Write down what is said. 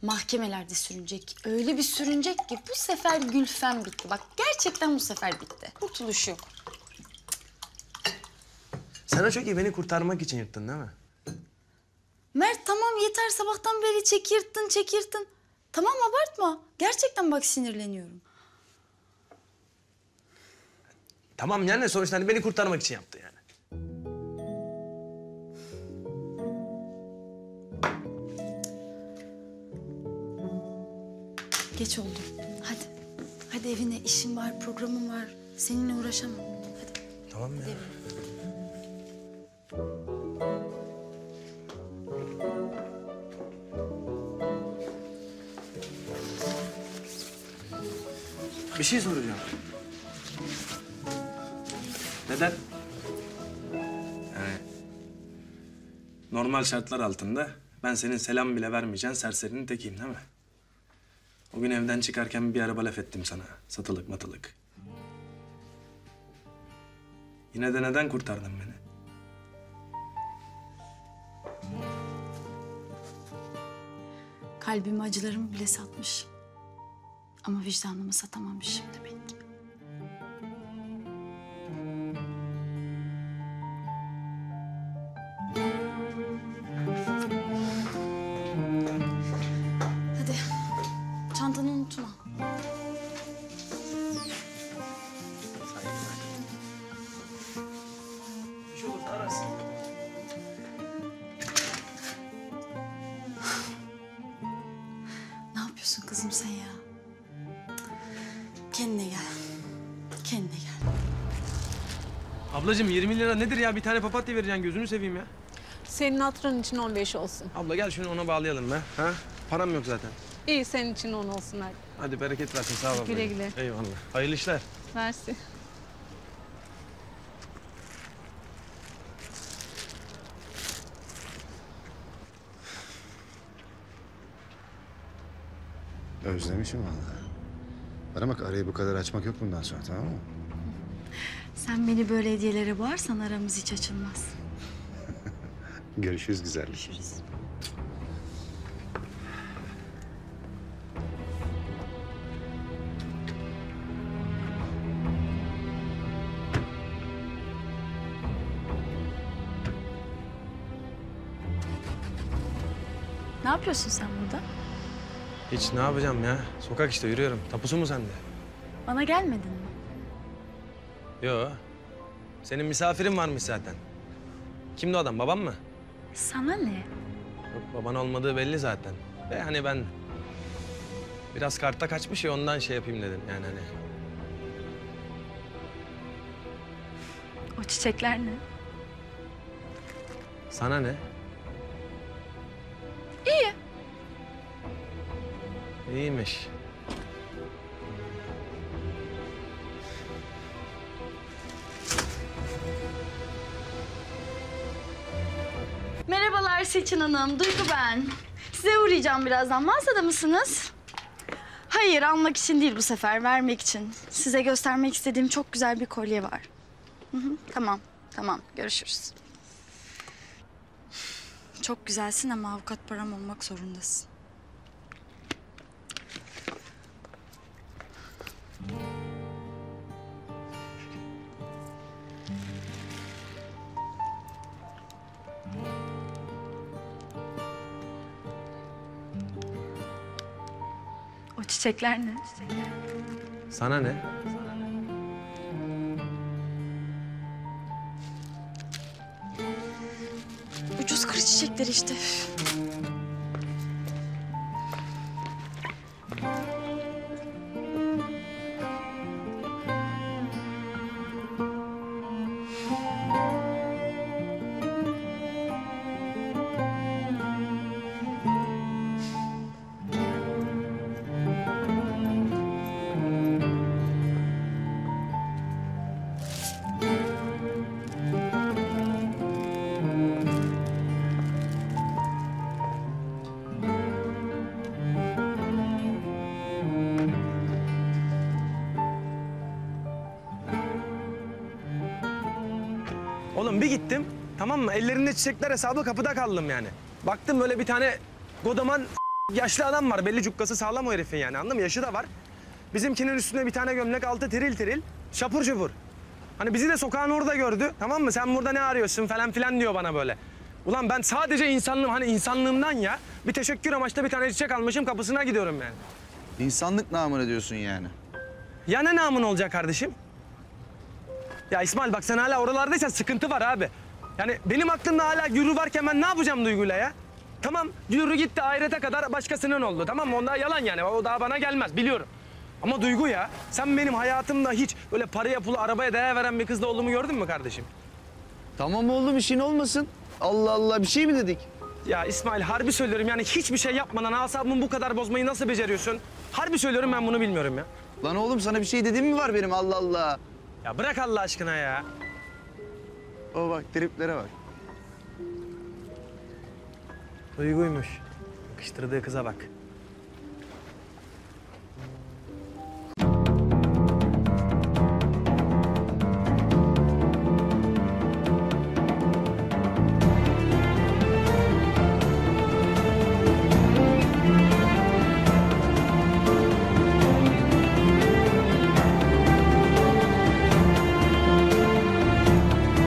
mahkemelerde sürünecek. Öyle bir sürünecek ki bu sefer Gülfem bitti. Bak gerçekten bu sefer bitti. Kurtuluş yok. Sen o çökeği beni kurtarmak için yırttın değil mi? Mert tamam yeter, sabahtan beri çekirttin. Tamam abartma. Gerçekten bak sinirleniyorum. Tamam yani sonuçta hani beni kurtarmak için yaptı yani. Geç oldu. Hadi. Hadi evine, işim var, programım var. Seninle uğraşamam. Hadi. Tamam ya. Evine. Bir şey soracağım. Neden? Yani normal şartlar altında ben senin selam bile vermeyeceğin serserinin tekiyim değil mi? O gün evden çıkarken bir araba laf ettim sana. Satılık matılık. Yine de neden kurtardın beni? Kalbimi, acılarımı bile satmış. Ama vicdanımı satamamışım demek ki. Hadi. Çantanı unutma. Bir şey olursa ararsın. Ne yapıyorsun kızım sen ya? Kendine gel. Kendine gel. Ablacığım 20 lira nedir ya? Bir tane papatya vereceksin gözünü seveyim ya. Senin hatırın için 15 olsun. Abla gel şunu ona bağlayalım be. Ha? Param yok zaten. İyi senin için 10 olsun hadi. Hadi bereket versin sağ ol ablacığım. Güle güle. Eyvallah. Hayırlı işler. Mersi. Özlemişim vallahi. Bana bak arayı bu kadar açmak yok bundan sonra tamam mı? Sen beni böyle hediyelere boğarsan aramız hiç açılmaz. Görüşürüz güzellik. Görüşürüz. Ne yapıyorsun sen burada? Hiç ne yapacağım ya? Sokak işte yürüyorum. Tapusu mu sende? Bana gelmedin mi? Yo. Senin misafirin varmış zaten. Kimdi o adam? Babam mı? Sana ne? Yok baban olmadığı belli zaten. Ve hani ben biraz karta kaçmış ya ondan şey yapayım dedim yani hani. O çiçekler ne? Sana ne? İyi. İyiymiş. Merhabalar Seçin Hanım, Duygu ben. Size uğrayacağım birazdan. Mağazada mısınız? Hayır, almak için değil bu sefer, vermek için. Size göstermek istediğim çok güzel bir kolye var. Hı hı, tamam. Görüşürüz. Çok güzelsin ama avukat param olmak zorundasın. O çiçekler ne? Sana ne? Ucuz kır çiçekleri işte. Oğlum bir gittim, tamam mı? Ellerinde çiçekler hesabı kapıda kaldım yani. Baktım böyle bir tane kodaman yaşlı adam var. Belli cukkası sağlam o herifin yani, anladın mı? Yaşı da var. Bizimkinin üstüne bir tane gömlek, altı tiril tiril. Şapur şupur. Hani bizi de sokağın orada gördü, tamam mı? Sen burada ne arıyorsun falan filan diyor bana böyle. Ulan ben sadece insanlığım, hani insanlığımdan ya bir teşekkür amaçlı bir tane çiçek almışım, kapısına gidiyorum yani. İnsanlık namına diyorsun yani. Ya ne namın olacak kardeşim? Ya İsmail bak, sen hala oralardaysan sıkıntı var abi. Yani benim aklımda hala Gürü varken ben ne yapacağım Duygu'yla ya? Tamam, Gürü gitti ahirete kadar başkasının oldu, tamam mı? Onda yalan yani, o daha bana gelmez biliyorum. Ama Duygu ya, sen benim hayatımda hiç böyle paraya pulu arabaya değer veren bir kızla olduğumu gördün mü kardeşim? Tamam oğlum, işin olmasın. Allah Allah, bir şey mi dedik? Ya İsmail harbi söylüyorum yani, hiçbir şey yapmadan asabımı bu kadar bozmayı nasıl beceriyorsun? Harbi söylüyorum, ben bunu bilmiyorum ya. Lan oğlum, sana bir şey dediğim mi var benim, Allah Allah. Ya bırak Allah aşkına ya. O bak, triplere bak. Duyguymuş. Yakıştırdığı kıza bak.